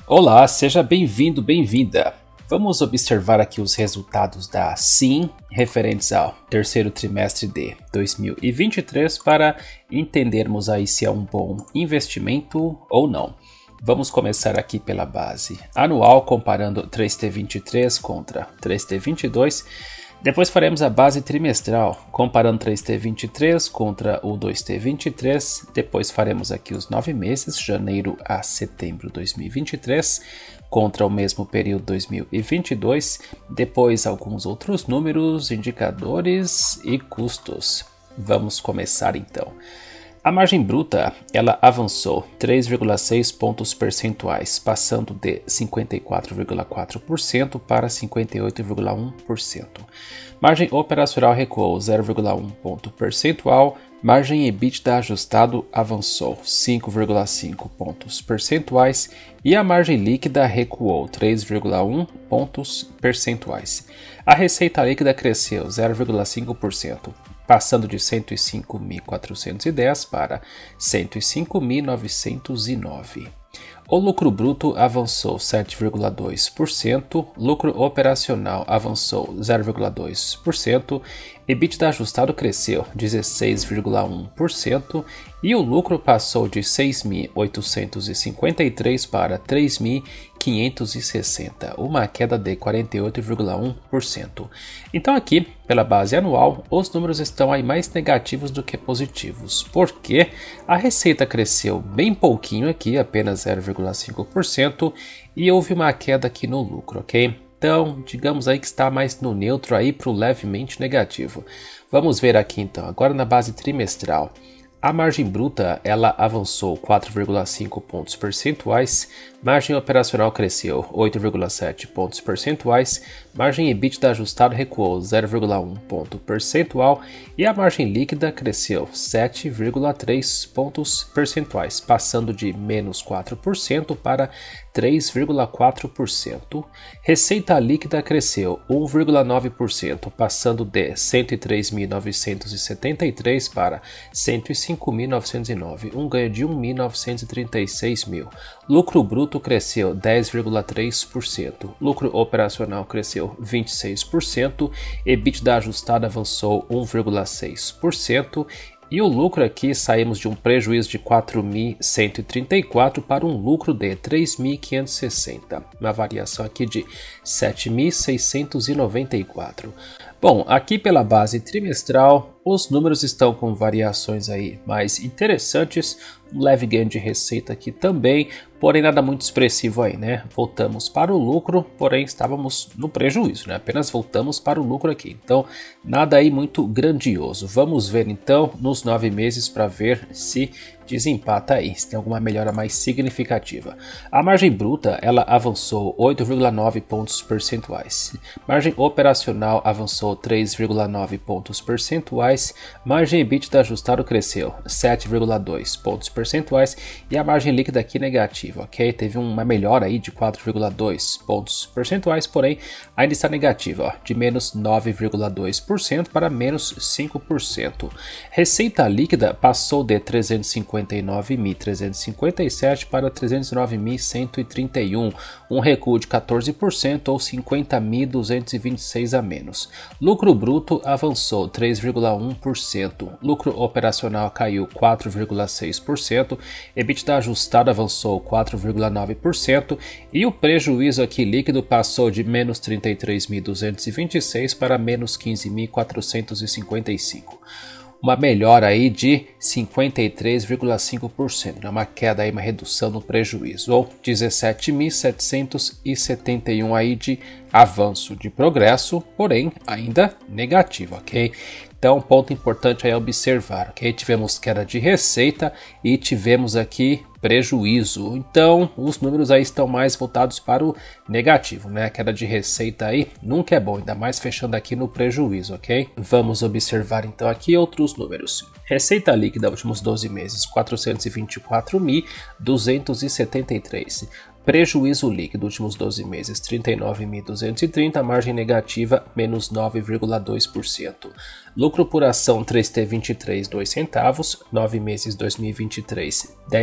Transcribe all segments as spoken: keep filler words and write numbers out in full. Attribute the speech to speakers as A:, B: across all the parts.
A: Olá, seja bem-vindo, bem-vinda. Vamos observar aqui os resultados da Sim referentes ao terceiro trimestre de dois mil e vinte e três para entendermos aí se é um bom investimento ou não. Vamos começar aqui pela base anual, comparando três T vinte e três contra três T vinte e dois. Depois faremos a base trimestral, comparando três T vinte e três contra o dois T vinte e três. Depois faremos aqui os nove meses, janeiro a setembro de dois mil e vinte e três, contra o mesmo período dois mil e vinte e dois. Depois alguns outros números, indicadores e custos. Vamos começar então. A margem bruta, ela avançou três vírgula seis pontos percentuais, passando de cinquenta e quatro vírgula quatro por cento para cinquenta e oito vírgula um por cento. Margem operacional recuou zero vírgula um ponto percentual. Margem EBITDA ajustado avançou cinco vírgula cinco pontos percentuais e a margem líquida recuou três vírgula um pontos percentuais. A receita líquida cresceu zero vírgula cinco por cento. Passando de cento e cinco mil quatrocentos e dez para cento e cinco mil novecentos e nove. O lucro bruto avançou sete vírgula dois por cento, lucro operacional avançou zero vírgula dois por cento, EBITDA ajustado cresceu dezesseis vírgula um por cento e o lucro passou de seis mil oitocentos e cinquenta e três para três mil quinhentos e sessenta, uma queda de quarenta e oito vírgula um por cento. Então aqui, pela base anual, os números estão aí mais negativos do que positivos, porque a receita cresceu bem pouquinho aqui, apenas zero vírgula cinco por cento, e houve uma queda aqui no lucro, ok? Então, digamos aí que está mais no neutro aí para o levemente negativo. Vamos ver aqui então, agora na base trimestral. A margem bruta, ela avançou quatro vírgula cinco pontos percentuais, margem operacional cresceu oito vírgula sete pontos percentuais, margem EBITDA ajustado recuou zero vírgula um ponto percentual e a margem líquida cresceu sete vírgula três pontos percentuais, passando de menos quatro por cento para três vírgula quatro por cento. Receita líquida cresceu um vírgula nove por cento, passando de cento e três mil novecentos e setenta e três para cento e cinco mil novecentos e nove, um ganho de um milhão novecentos e trinta e seis mil. Lucro bruto cresceu dez vírgula três por cento, lucro operacional cresceu vinte e seis por cento, EBITDA ajustado avançou um vírgula seis por cento. E o lucro aqui, saímos de um prejuízo de quatro mil cento e trinta e quatro para um lucro de três mil quinhentos e sessenta, uma variação aqui de sete mil seiscentos e noventa e quatro. Bom, aqui pela base trimestral, os números estão com variações aí mais interessantes, um leve ganho de receita aqui também, porém nada muito expressivo aí, né? Voltamos para o lucro, porém estávamos no prejuízo, né? Apenas voltamos para o lucro aqui, então nada aí muito grandioso. Vamos ver então nos nove meses para ver se desempata aí, se tem alguma melhora mais significativa. A margem bruta, ela avançou oito vírgula nove pontos percentuais, margem operacional avançou três vírgula nove pontos percentuais, margem EBITDA ajustado cresceu sete vírgula dois pontos percentuais e a margem líquida aqui negativa, ok? Teve uma melhora aí de quatro vírgula dois pontos percentuais, porém ainda está negativa, ó, de menos nove vírgula dois por cento para menos cinco por cento. Receita líquida passou de trezentos e cinquenta e nove mil trezentos e cinquenta e sete para trezentos e nove mil cento e trinta e um, um recuo de quatorze por cento ou cinquenta mil duzentos e vinte e seis a menos. Lucro bruto avançou três vírgula um por cento, lucro operacional caiu quatro vírgula seis por cento, EBITDA ajustado avançou quatro vírgula nove por cento e o prejuízo aqui líquido passou de menos trinta e três mil duzentos e vinte e seis para menos quinze mil quatrocentos e cinquenta e cinco. Uma melhora aí de cinquenta e três vírgula cinco por cento, né? Uma queda aí, uma redução no prejuízo, ou dezessete mil setecentos e setenta e um aí de avanço, de progresso, porém ainda negativo, ok? Então, um ponto importante aí a observar, ok? Tivemos queda de receita e tivemos aqui prejuízo. Então, os números aí estão mais voltados para o negativo, né? A queda de receita aí nunca é bom, ainda mais fechando aqui no prejuízo, ok? Vamos observar então aqui outros números. Receita líquida últimos doze meses, quatrocentos e vinte e quatro mil duzentos e setenta e três. Prejuízo líquido últimos doze meses, trinta e nove mil duzentos e trinta, margem negativa, menos nove vírgula dois por cento. Lucro por ação três T vinte e três, dois centavos, nove meses dois mil e vinte e três, dez centavos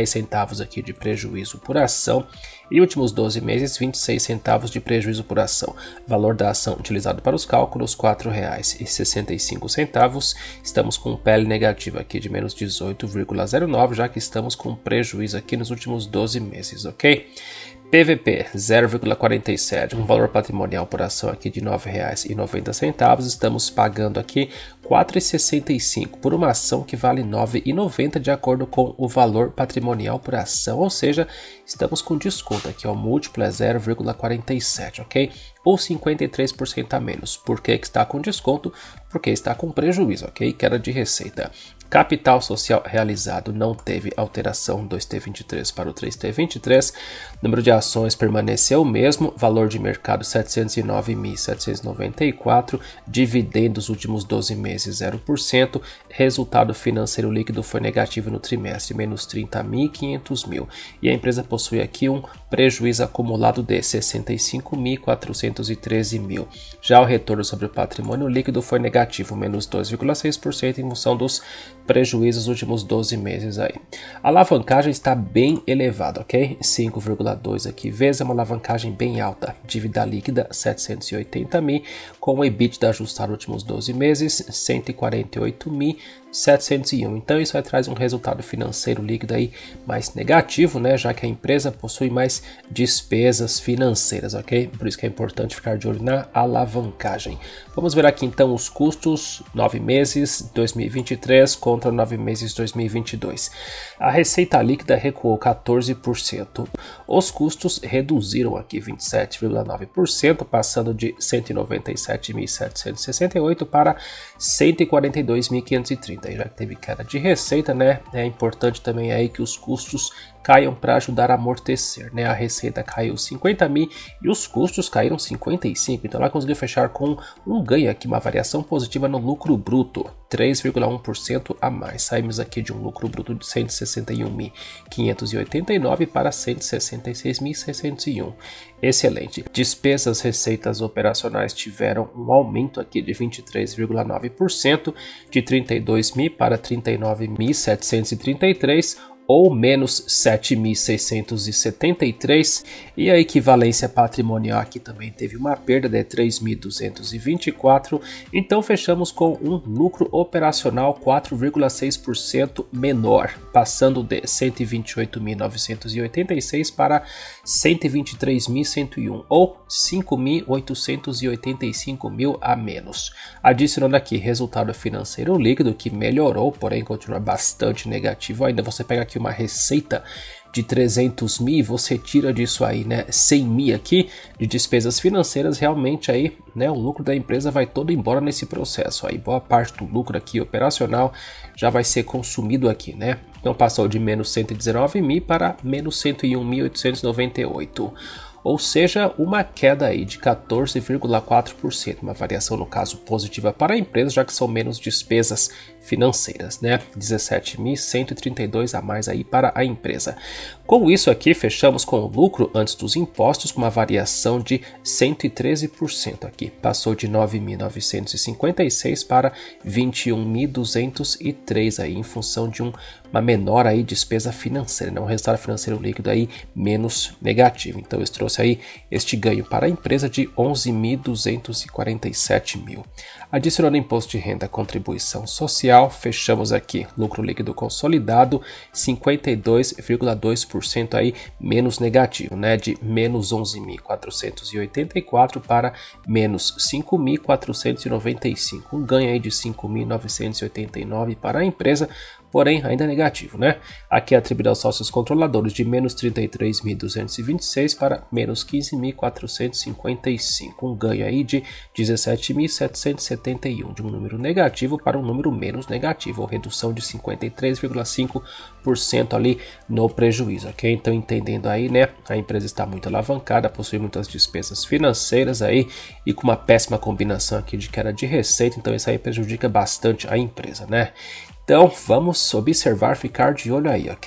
A: centavos aqui de prejuízo por ação e últimos doze meses vinte e seis centavos de prejuízo por ação. Valor da ação utilizado para os cálculos quatro reais e sessenta e cinco centavos. Estamos com P L negativo aqui de menos dezoito vírgula zero nove, já que estamos com prejuízo aqui nos últimos doze meses, ok? P V P zero vírgula quarenta e sete, um valor patrimonial por ação aqui de nove reais e noventa centavos. Estamos pagando aqui quatro reais e sessenta e cinco centavos por uma ação que vale nove reais e noventa centavos de acordo com o valor patrimonial por ação, ou seja, estamos com desconto aqui, ó, o múltiplo é zero vírgula quarenta e sete, ok? Ou cinquenta e três por cento a menos. Por que que está com desconto? Porque está com prejuízo, ok? Queda de receita. Capital social realizado não teve alteração, dois T vinte e três para o três T vinte e três. Número de ações permaneceu o mesmo. Valor de mercado setecentos e nove mil setecentos e noventa e quatro. Dividendos últimos doze meses zero por cento. Resultado financeiro líquido foi negativo no trimestre, menos trinta mil e quinhentos mil. E a empresa possui aqui um prejuízo acumulado de sessenta e cinco mil quatrocentos e treze mil. Já o retorno sobre o patrimônio líquido foi negativo, menos dois vírgula seis por cento em função dos prejuízos nos últimos doze meses aí. A alavancagem está bem elevada, ok? cinco vírgula dois aqui vezes, é uma alavancagem bem alta. Dívida líquida setecentos e oitenta mil, com o EBITDA ajustado nos últimos doze meses cento e quarenta e oito mil setecentos e um. Então isso aí traz um resultado financeiro líquido aí mais negativo, né? Já que a empresa possui mais despesas financeiras, ok? Por isso que é importante ficar de olho na alavancagem. Vamos ver aqui então os custos, nove meses dois mil e vinte e três contra nove meses dois mil e vinte e dois. A receita líquida recuou quatorze por cento. Os custos reduziram aqui vinte e sete vírgula nove por cento, passando de cento e noventa e sete mil setecentos e sessenta e oito para cento e quarenta e dois mil quinhentos e trinta. Já que teve queda de receita, né? É importante também aí que os custos caiam para ajudar a amortecer, né? A receita caiu cinquenta mil e os custos caíram cinquenta e cinco, então ela conseguiu fechar com um ganho aqui, uma variação positiva no lucro bruto, três vírgula um por cento a mais. Saímos aqui de um lucro bruto de cento e sessenta e um mil quinhentos e oitenta e nove para cento e sessenta e seis mil seiscentos e um. Excelente. Despesas, receitas operacionais tiveram um aumento aqui de vinte e três vírgula nove por cento, de trinta e dois mil para trinta e nove mil setecentos e trinta e três, ou menos sete mil seiscentos e setenta e três, e a equivalência patrimonial aqui também teve uma perda de três mil duzentos e vinte e quatro, então fechamos com um lucro operacional quatro vírgula seis por cento menor, passando de cento e vinte e oito mil novecentos e oitenta e seis para cento e vinte e três mil cento e um, ou cinco mil oitocentos e oitenta e cinco mil a menos. Adicionando aqui resultado financeiro líquido, que melhorou, porém continua bastante negativo ainda. Você pega aqui uma receita de trezentos mil, você tira disso aí, né, cem mil aqui de despesas financeiras, realmente aí, né, o lucro da empresa vai todo embora nesse processo aí, boa parte do lucro aqui operacional já vai ser consumido aqui, né, então passou de menos cento e dezenove mil para menos cento e um mil oitocentos e noventa e oito. Ou seja, uma queda aí de quatorze vírgula quatro por cento, uma variação no caso positiva para a empresa, já que são menos despesas financeiras, né? dezessete mil cento e trinta e dois a mais aí para a empresa. Com isso aqui, fechamos com o lucro antes dos impostos com uma variação de cento e treze por cento aqui. Passou de nove mil novecentos e cinquenta e seis para vinte e um mil duzentos e três aí, em função de um, uma menor aí despesa financeira, né? Um resultado financeiro líquido aí menos negativo. Então, isso trouxe aí este ganho para a empresa de onze mil duzentos e quarenta e sete mil. Adicionando imposto de renda, contribuição social, fechamos aqui lucro líquido consolidado cinquenta e dois vírgula dois por cento aí menos negativo, né, de menos onze mil quatrocentos e oitenta e quatro para menos cinco mil quatrocentos e noventa e cinco, um ganho aí de cinco mil novecentos e oitenta e nove para a empresa, porém ainda negativo, né? Aqui é atribuído aos sócios controladores de menos trinta e três mil duzentos e vinte e seis para menos quinze mil quatrocentos e cinquenta e cinco, um ganho aí de dezessete mil setecentos e setenta e um, de um número negativo para um número menos negativo, ou redução de cinquenta e três vírgula cinco por cento ali no prejuízo, ok? Então, entendendo aí, né, a empresa está muito alavancada, possui muitas despesas financeiras aí e com uma péssima combinação aqui de queda de receita, então isso aí prejudica bastante a empresa, né? Então, vamos observar, ficar de olho aí, ok?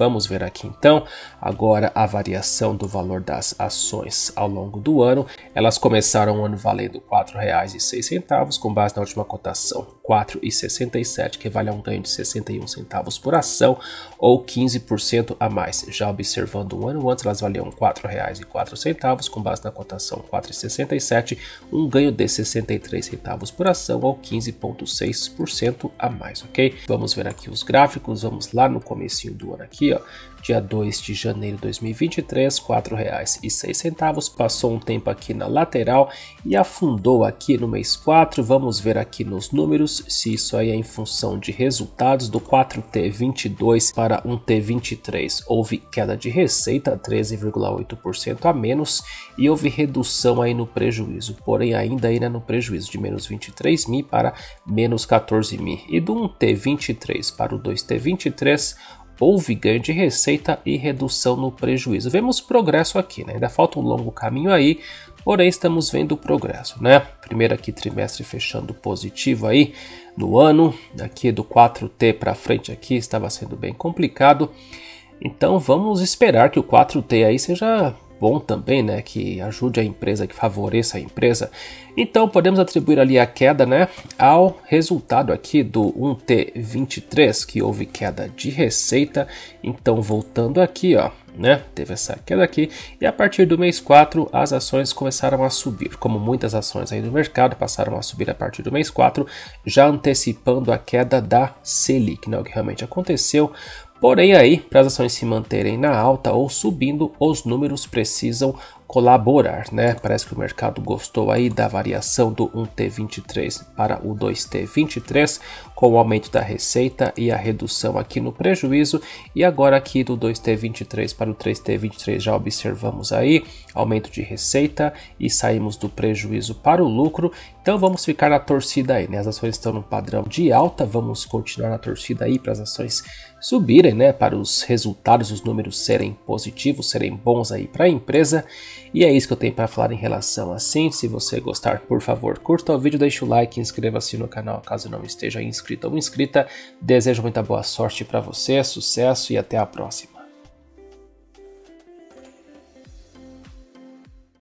A: Vamos ver aqui então, agora a variação do valor das ações ao longo do ano. Elas começaram o ano valendo quatro reais e seis centavos, com base na última cotação quatro reais e sessenta e sete, que vale a um ganho de sessenta e um centavos por ação, ou quinze por cento a mais. Já observando um ano antes, elas valiam quatro reais e quatro centavos, com base na cotação quatro reais e sessenta e sete, um ganho de sessenta e três centavos por ação, ou quinze vírgula seis por cento a mais, ok? Vamos ver aqui os gráficos, vamos lá no comecinho do ano aqui, ó. Dia dois de janeiro de dois mil e vinte e três, quatro reais e seis centavos, passou um tempo aqui na lateral e afundou aqui no mês quatro. Vamos ver aqui nos números se isso aí é em função de resultados do quatro T vinte e dois para um T vinte e três. Houve queda de receita, treze vírgula oito por cento a menos, e houve redução aí no prejuízo, porém ainda aí, né, no prejuízo de menos vinte e três mil para menos quatorze mil. E do um T vinte e três para o dois T vinte e três, houve ganho de receita e redução no prejuízo. Vemos progresso aqui, né? Ainda falta um longo caminho aí, porém estamos vendo o progresso, né? Primeiro aqui trimestre fechando positivo aí no ano, aqui do quatro T para frente aqui estava sendo bem complicado. Então vamos esperar que o quatro T aí seja bom também, né, que ajude a empresa, que favoreça a empresa. Então podemos atribuir ali a queda, né, ao resultado aqui do um T vinte e três, que houve queda de receita. Então voltando aqui, ó, né, teve essa queda aqui, e a partir do mês quatro as ações começaram a subir, como muitas ações aí no mercado passaram a subir a partir do mês quatro, já antecipando a queda da Selic, né, o que realmente aconteceu. Porém aí, para as ações se manterem na alta ou subindo, os números precisam colaborar, né? Parece que o mercado gostou aí da variação do um T vinte e três para o dois T vinte e três, com o aumento da receita e a redução aqui no prejuízo. E agora aqui do dois T vinte e três para o três T vinte e três já observamos aí aumento de receita e saímos do prejuízo para o lucro. Então vamos ficar na torcida aí, né? As ações estão no padrão de alta, vamos continuar na torcida aí para as ações subirem, né? Para os resultados, os números serem positivos, serem bons aí para a empresa. E é isso que eu tenho para falar em relação a Sim. Se você gostar, por favor, curta o vídeo, deixe o like, inscreva-se no canal caso não esteja inscrito ou inscrita. Desejo muita boa sorte para você, sucesso e até a próxima.